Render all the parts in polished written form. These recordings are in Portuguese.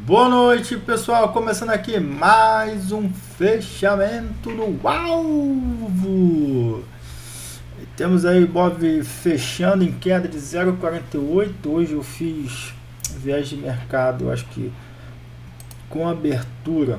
Boa noite, pessoal, começando aqui mais um fechamento no alvo. Temos aí Ibov fechando em queda de 0,48. Hoje eu fiz viés de mercado, eu acho que com abertura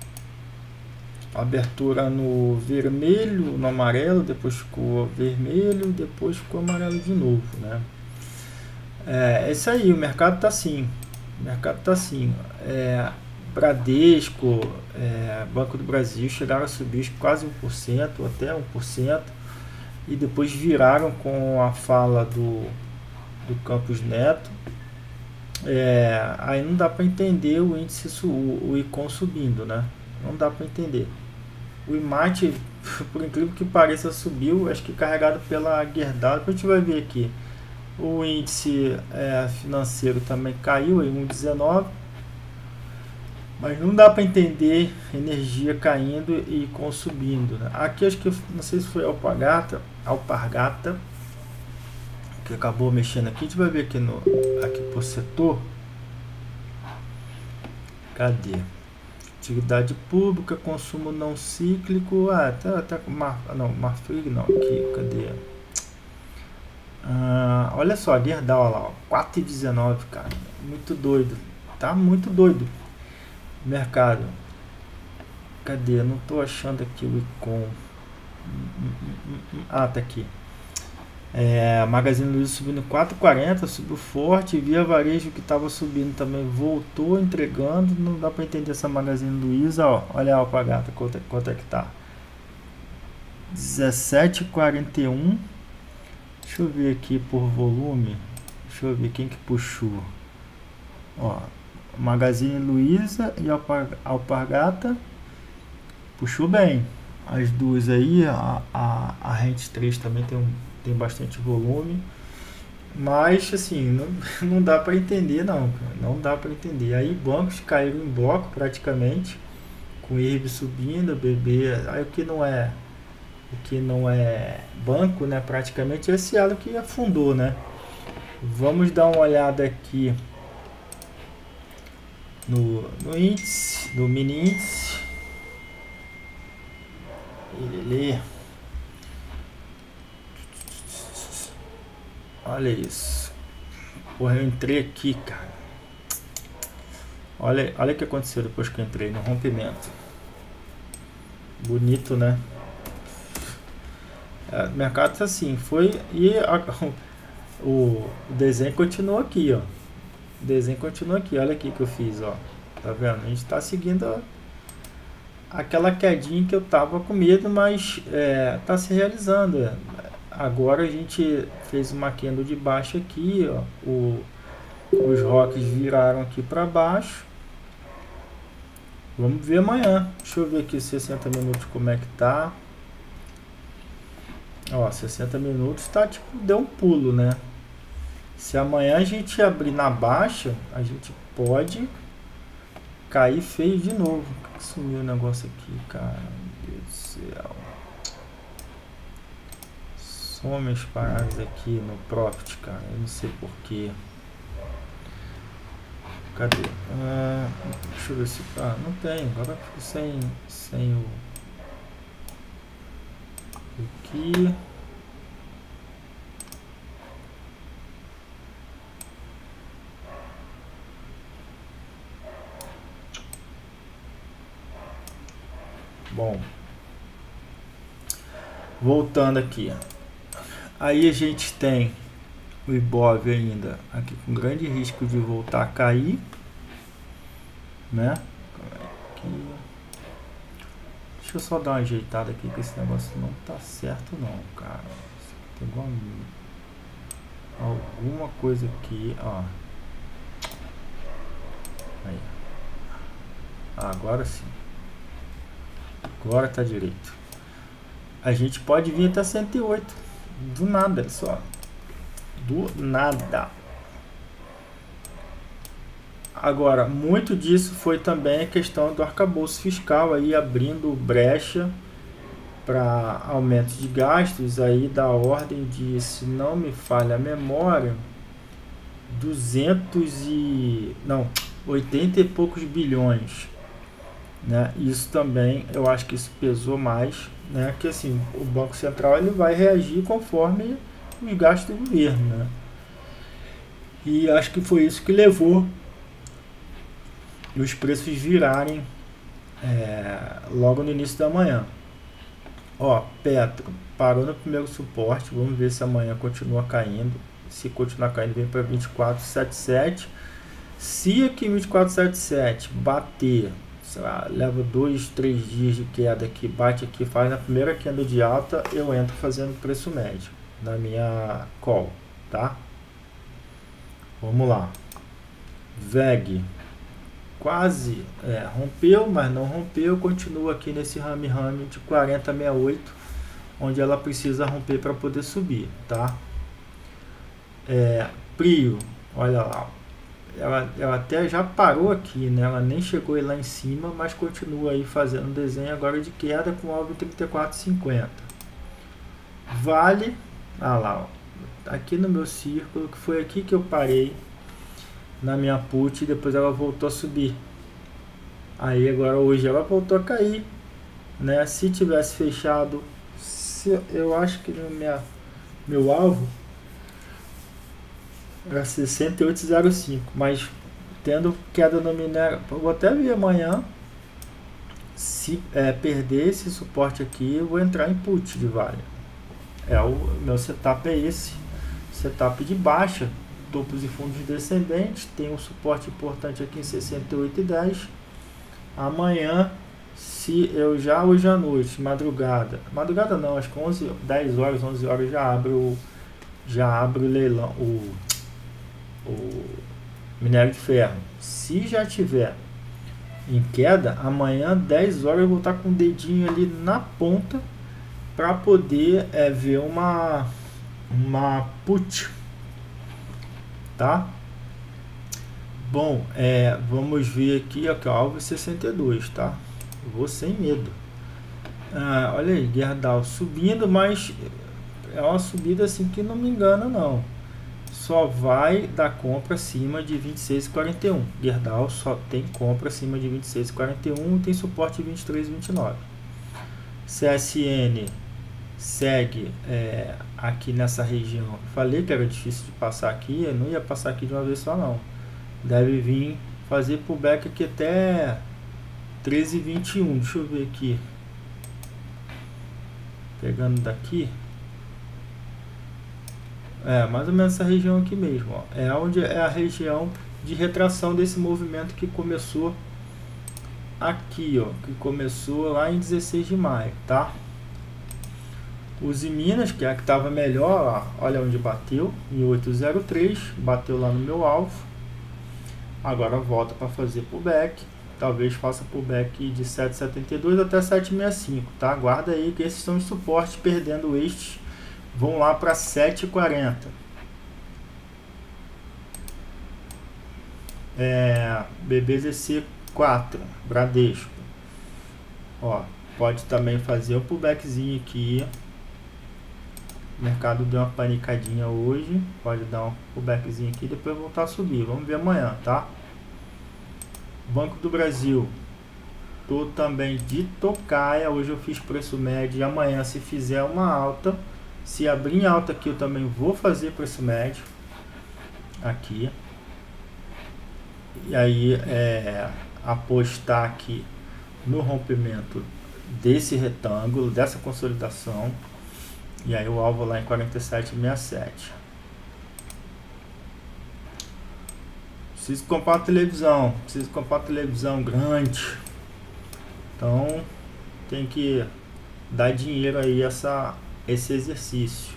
no vermelho, no amarelo, depois ficou vermelho, depois ficou amarelo de novo, né? É isso aí, o mercado tá assim. Bradesco, Banco do Brasil chegaram a subir quase 1%, até 1%, e depois viraram com a fala do Campos Neto. Aí não dá para entender o índice, o ICOM subindo, né? Não dá para entender. O IMAT, por incrível que pareça, subiu, acho que carregado pela Gerdau. A gente vai ver aqui. O índice financeiro também caiu em 1,19, mas não dá para entender energia caindo e ICOM subindo, né? Aqui acho que não sei se foi Alpargata que acabou mexendo aqui. A gente vai ver aqui aqui por setor. Cadê? Atividade pública, consumo não cíclico. Até com Marfrig não. Aqui, cadê? Olha só, Gerdau lá, 4,19, cara. Muito doido. Tá muito doido o mercado. Cadê? Eu não tô achando aqui o ICOM. Tá aqui. Magazine Luiza subindo 4,40, subiu forte. Via Varejo que estava subindo também voltou entregando. Não dá para entender essa Magazine Luiza. Olha a Alpagata, quanto é que tá? 17,41. Deixa eu ver aqui por volume. Deixa eu ver quem que puxou. Magazine Luiza e Alpargata puxou bem. As duas aí, a Rente 3 também tem bastante volume. Mas assim, não dá para entender não. Não dá para entender. Aí bancos caíram em bloco praticamente. Com IRB subindo, BB. Aí o que não é banco, né? Praticamente esse elo que afundou, né? Vamos dar uma olhada aqui no índice, no mini índice. Olha isso. Porra, eu entrei aqui, cara. Olha o que aconteceu depois que eu entrei no rompimento. Bonito, né? O mercado tá assim, foi e o desenho continua aqui, ó. O desenho continua aqui, olha aqui que eu fiz, ó. Tá vendo? A gente tá seguindo aquela quedinha que eu tava com medo, mas tá se realizando. Agora a gente fez uma candle de baixo aqui, ó. Os rocks viraram aqui para baixo. Vamos ver amanhã. Deixa eu ver aqui 60 minutos como é que tá. 60 minutos tá tipo, deu um pulo, né? Se amanhã a gente abrir na baixa, a gente pode cair feio de novo. Por que sumiu o negócio aqui, cara? Meu Deus do céu. Some as paradas aqui no Profit, cara. Eu não sei porquê. Cadê? Deixa eu ver se... não tem. Agora ficou sem o... Aqui. Bom, voltando aqui, aí a gente tem o Ibov ainda aqui com grande risco de voltar a cair, né? Aqui. Deixa eu só dar uma ajeitada aqui, que esse negócio não tá certo não, cara. Tem alguma coisa aqui, ó. Aí. Agora sim. Agora tá direito. A gente pode vir até 108. Do nada, só. Do nada. Agora, muito disso foi também a questão do arcabouço fiscal aí abrindo brecha para aumentos de gastos aí da ordem de, se não me falha a memória, 80 e poucos bilhões, né? Isso também, eu acho que isso pesou mais, né? Que assim, o Banco Central ele vai reagir conforme os gastos do governo, né? E acho que foi isso que levou os preços virarem logo no início da manhã. Ó, Petro parou no primeiro suporte, vamos ver se amanhã continua caindo. Se continuar caindo, vem para 24,77. Se aqui 24,77 bater, sei lá, leva 2, 3 dias de queda aqui, bate aqui, faz na primeira queda de alta, eu entro fazendo preço médio na minha call, tá? Vamos lá. VEG quase rompeu, mas não rompeu, continua aqui nesse rame-rame de 40,68, onde ela precisa romper para poder subir, tá? Prio, olha lá, ela até já parou aqui, né? Ela nem chegou aí lá em cima, mas continua aí fazendo desenho agora de queda com alvo 34,50. Vale, lá, ó, aqui no meu círculo, que foi aqui que eu parei na minha put e depois ela voltou a subir. Aí agora hoje ela voltou a cair, né? Se tivesse fechado, eu acho que no meu alvo era 68,05, mas tendo queda no minério, eu vou até ver amanhã. Se perder esse suporte aqui, eu vou entrar em put de Vale. O meu setup é esse, setup de baixa, topos e fundos descendentes, tem um suporte importante aqui em 68,10. Amanhã, se eu já hoje à noite, madrugada não, acho que 10 horas, 11 horas já abre o leilão, o minério de ferro. Se já tiver em queda, amanhã 10 horas eu vou estar com o dedinho ali na ponta para poder ver uma put, tá? Bom, vamos ver aqui, ó, alvo 62, tá? Eu vou sem medo. Olha aí, Gerdau subindo, mas é uma subida assim que não me engana não. Só vai dar compra acima de 26,41. Gerdau só tem compra acima de 26,41 e tem suporte 23,29. CSN segue aqui nessa região. Falei que era difícil de passar aqui, eu não ia passar aqui de uma vez só não. Deve vir fazer pullback aqui até 13,21. Deixa eu ver aqui. Pegando daqui. Mais ou menos essa região aqui mesmo, ó. Onde é a região de retração desse movimento que começou aqui, ó, que começou lá em 16 de maio, tá? Uzi Minas, que é a que estava melhor, ó, olha onde bateu, em 8,03, bateu lá no meu alvo. Agora volta para fazer pullback, talvez faça pullback de 7,72 até 7,65, tá? Guarda aí que esses são os suportes, perdendo estes vão lá para 7,40. BBZC 4, Bradesco, ó, pode também fazer um pullbackzinho aqui. O mercado deu uma panicadinha hoje, pode dar um pullbackzinho aqui e depois voltar a subir. Vamos ver amanhã, tá? Banco do Brasil, tô também de tocaia. Hoje eu fiz preço médio e amanhã, se fizer uma alta, se abrir em alta aqui, eu também vou fazer preço médio aqui. E aí apostar aqui no rompimento desse retângulo, dessa consolidação. E aí o alvo lá em 47,67. Preciso comprar uma televisão grande. Então tem que dar dinheiro aí esse exercício.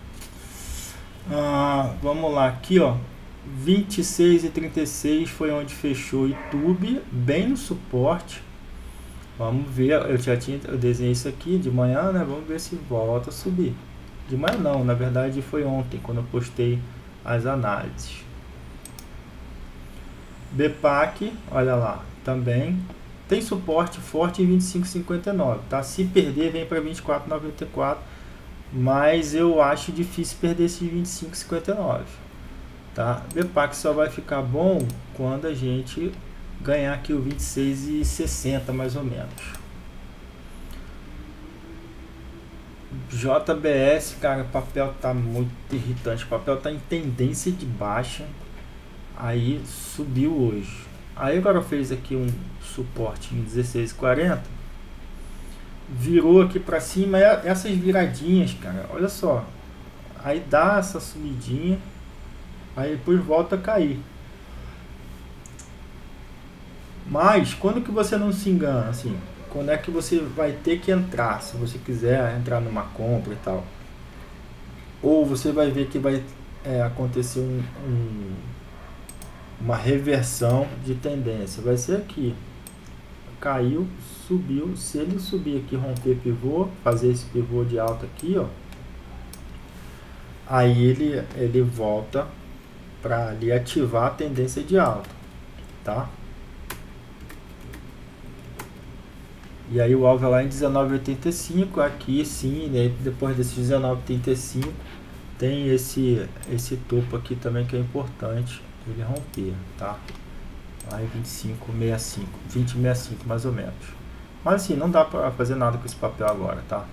Vamos lá, aqui ó, 26,36 foi onde fechou o YouTube, bem no suporte. Vamos ver, eu desenhei isso aqui de manhã, né? Vamos ver se volta a subir. De manhã não, na verdade foi ontem, quando eu postei as análises. BPAC, olha lá, também tem suporte forte em 25,59, tá? Se perder, vem para 24,94, mas eu acho difícil perder esses 25,59. tá? Depac só vai ficar bom quando a gente ganhar aqui o 26,60 mais ou menos. JBS, cara, o papel tá muito irritante, o papel tá em tendência de baixa, aí subiu hoje, aí agora fez aqui um suporte em 16,40, virou aqui para cima, essas viradinhas, cara, olha só, aí dá essa subidinha, aí depois volta a cair. Mas quando que você não se engana, assim, quando é que você vai ter que entrar, se você quiser entrar numa compra e tal, ou você vai ver que vai acontecer uma reversão de tendência, vai ser aqui, caiu, subiu, se ele subir aqui, romper pivô, fazer esse pivô de alta aqui, ó, aí ele volta para ali ativar a tendência de alta, tá? E aí o alvo é lá em 19,85, aqui sim, né, depois desses 19,85 tem esse topo aqui também que é importante ele romper, tá? Lá em 25,65, 20,65 mais ou menos. Mas assim, não dá para fazer nada com esse papel agora, tá?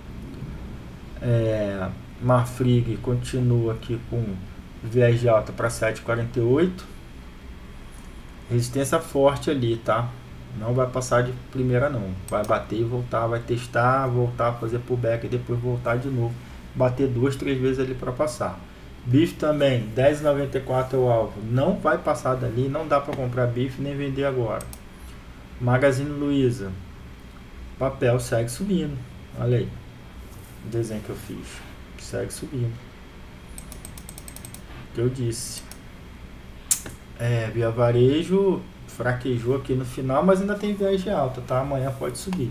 Marfrig continua aqui com viés de alta para 7,48, resistência forte ali, tá? Não vai passar de primeira não, vai bater e voltar, vai testar, voltar a fazer pullback e depois voltar de novo, bater 2, 3 vezes ali para passar. BIF também, 10,94 é o alvo, não vai passar dali, não dá para comprar BIF nem vender agora. Magazine Luiza, papel segue subindo, olha aí o desenho que eu fiz, segue subindo, que eu disse. Via Varejo fraquejou aqui no final, mas ainda tem viés de alta, tá? Amanhã pode subir.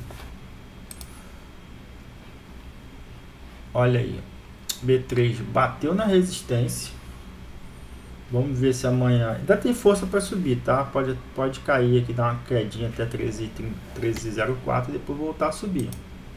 Olha aí, B3 bateu na resistência. Vamos ver se amanhã ainda tem força para subir, tá? Pode cair aqui, dar uma quedinha até 13,04 e depois voltar a subir.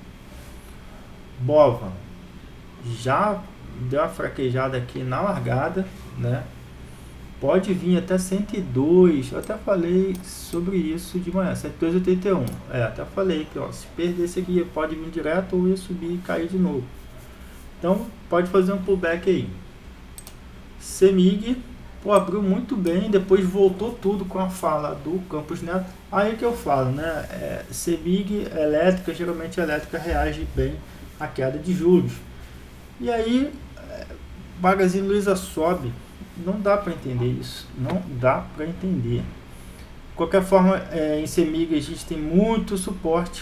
Bova já deu uma fraquejada aqui na largada, né? Pode vir até 102, eu até falei sobre isso de manhã, 102,81, até falei que ó, se perder esse aqui pode vir direto ou ia subir e cair de novo, então pode fazer um pullback aí. CEMIG, pô, abriu muito bem, depois voltou tudo com a fala do Campos Neto, aí que eu falo, né, CEMIG elétrica, geralmente a elétrica reage bem à queda de juros, e aí Magazine Luiza sobe. Não dá para entender isso, não dá para entender. De qualquer forma, em CEMIG a gente tem muito suporte,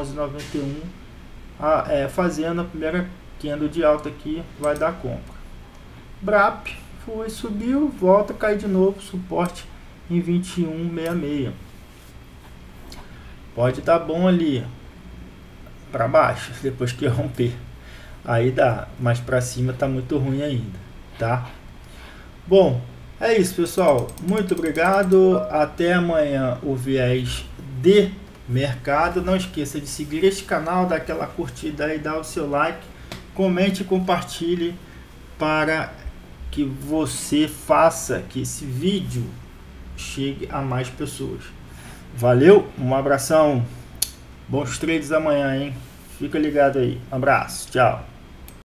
11,91, fazendo a primeira candle de alta aqui, vai dar compra. BRAP foi, subiu, volta, cai de novo, suporte em 21,66. Pode dar bom ali para baixo, depois que romper, aí dá, mas para cima tá muito ruim ainda, tá? Bom, é isso, pessoal. Muito obrigado. Até amanhã o viés de mercado. Não esqueça de seguir este canal, dar aquela curtida aí, dar o seu like, comente e compartilhe para que você faça que esse vídeo chegue a mais pessoas. Valeu, um abração. Bons trades amanhã, hein? Fica ligado aí. Um abraço, tchau.